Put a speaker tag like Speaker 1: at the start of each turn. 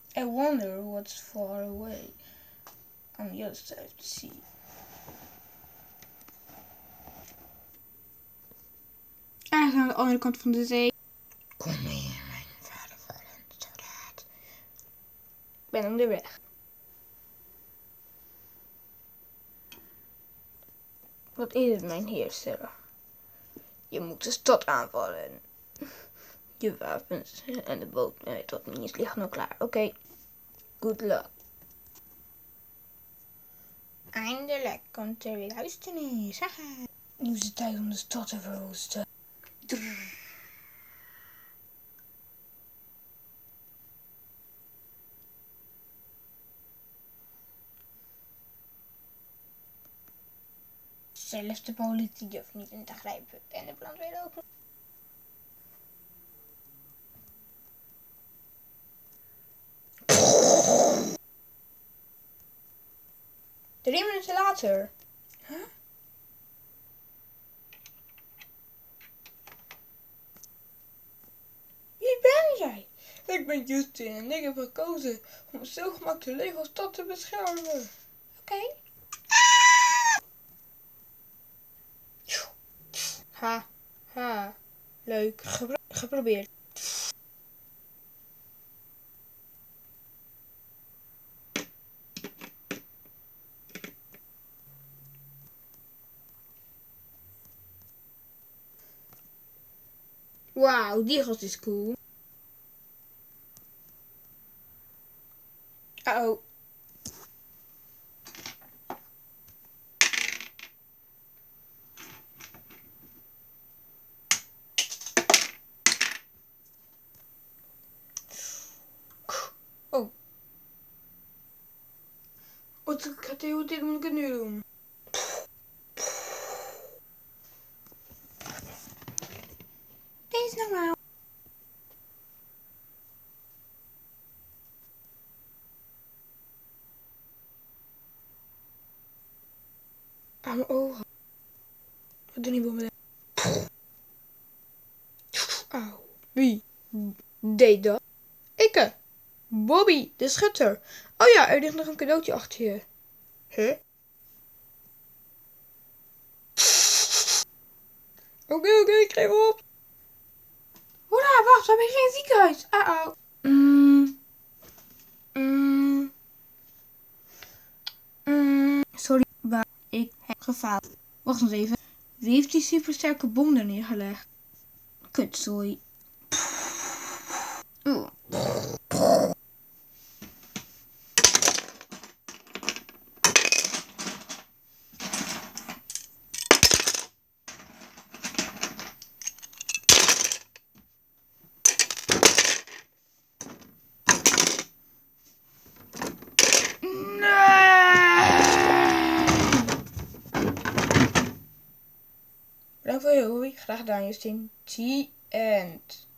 Speaker 1: I wonder what's far away on the other side of the sea.
Speaker 2: Ergens aan de andere kant van de zee.
Speaker 1: Kom hier, mijn vader vallen, soldaat.
Speaker 2: Ik ben onderweg. Wat is het, mijn heerser? Je moet de stad aanvallen. Je wapens en de boot met wat mini's liggen al klaar. Oké. Good luck.
Speaker 1: Eindelijk komt er weer duisternis. Haha. Nu is het tijd om de stad te verwoesten. Zelfs de politie durft niet in te grijpen en de brandweer ook. Drie minuten later. Huh? Wie ben jij? Ik ben Justin en ik heb gekozen om zo gemakkelijk de Lego stad te beschermen. Oké.
Speaker 2: Ha, ha. Leuk. Geprobeerd. Wauw, die gast is cool.
Speaker 1: Uh-oh. Oh. Wat gaat hij dit moet ik nu doen? Dit is normaal. Aan mijn ogen. Wat doe je niet met me? Auw.
Speaker 2: Wie deed dat? Ikke. Bobby, de schutter. Oh ja, er ligt nog een cadeautje achter je.
Speaker 1: Huh? Oké, ik geef op. Hoera, wacht, we hebben geen ziekenhuis. Uh-oh.
Speaker 2: Sorry, maar ik heb gefaald. Wacht eens even. Wie heeft die supersterke bom er neergelegd? Kutzooi.
Speaker 1: Bedankt voor je hulp. Graag gedaan, Justin. The end.